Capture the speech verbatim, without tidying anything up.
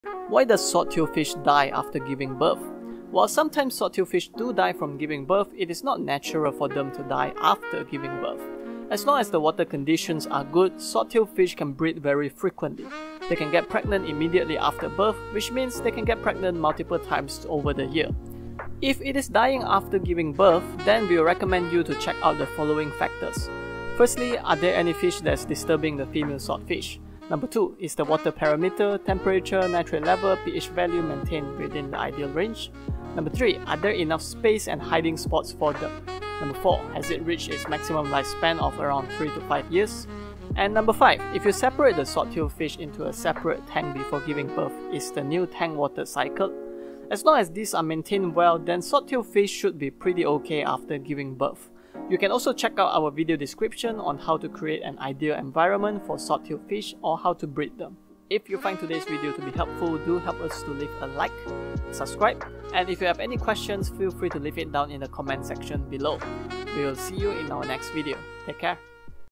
Why does swordtail fish die after giving birth? While sometimes swordtail fish do die from giving birth, it is not natural for them to die after giving birth. As long as the water conditions are good, swordtail fish can breed very frequently. They can get pregnant immediately after birth, which means they can get pregnant multiple times over the year. If it is dying after giving birth, then we will recommend you to check out the following factors. Firstly, are there any fish that's disturbing the female swordfish? Number two, is the water parameter, temperature, nitrate level, pH value maintained within the ideal range? Number three, are there enough space and hiding spots for them? Number four, has it reached its maximum lifespan of around three to five years? And number five, if you separate the swordtail fish into a separate tank before giving birth, is the new tank water cycled? As long as these are maintained well, then swordtail fish should be pretty okay after giving birth. You can also check out our video description on how to create an ideal environment for swordtail fish or how to breed them. If you find today's video to be helpful, do help us to leave a like, subscribe, and if you have any questions, feel free to leave it down in the comment section below. We will see you in our next video. Take care.